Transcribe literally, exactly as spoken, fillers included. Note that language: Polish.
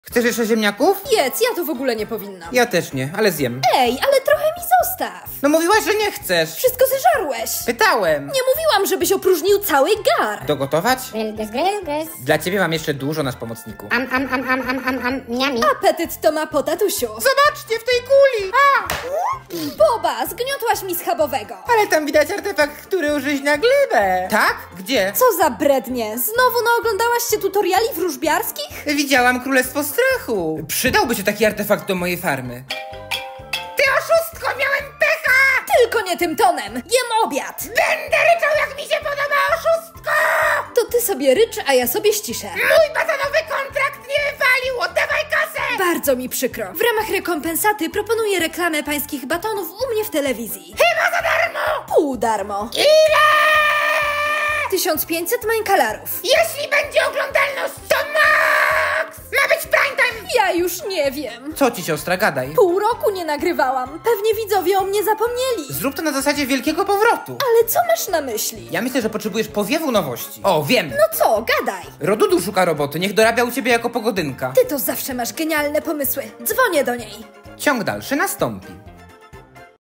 Chcesz jeszcze ziemniaków? Jedz, ja to w ogóle nie powinnam. Ja też nie, ale zjem. Ej, ale trochę mi zostaw. No mówiłaś, że nie chcesz. Wszystko zeżarłeś. Pytałem. Nie mówiłam, żebyś opróżnił cały gar. Dogotować? Grylgus, grylgus. Dla ciebie mam jeszcze dużo na pomocniku. Am, am, am, am, am, am, am, miami. Apetyt to ma po tatusiu. Zobaczcie w tej kuli! A! Boba, zgniotłaś mi schabowego. Ale tam widać artefakt, który użyźnia glebę. Tak? Gdzie? Co za brednie. Znowu naoglądałaś się tutoriali wróżbiarskich? Widziałam Królestwo Strachu. Przydałby się taki artefakt do mojej farmy. Ty oszustko, miałem pecha! Tylko nie tym tonem. Jem obiad. Będę ryczał, jak mi się podoba, oszustko! To ty sobie rycz, a ja sobie ściszę. Mój batonowy kontrakt nie wywalił, oddawaj kasę! Bardzo mi przykro. W ramach rekompensaty proponuję reklamę pańskich batonów u mnie w telewizji. Chyba za darmo! Pół darmo. Ile? tysiąc pięćset mańkalarów. Jeśli będzie oglądalność, to max! Ma być prime time! Ja już nie wiem. Co ci, siostra, gadaj? Pół roku nie nagrywałam. Pewnie widzowie o mnie zapomnieli. Zrób to na zasadzie wielkiego powrotu. Ale co masz na myśli? Ja myślę, że potrzebujesz powiewu nowości. O, wiem! No co, gadaj. Rodudu szuka roboty, niech dorabia u ciebie jako pogodynka. Ty to zawsze masz genialne pomysły. Dzwonię do niej. Ciąg dalszy nastąpi.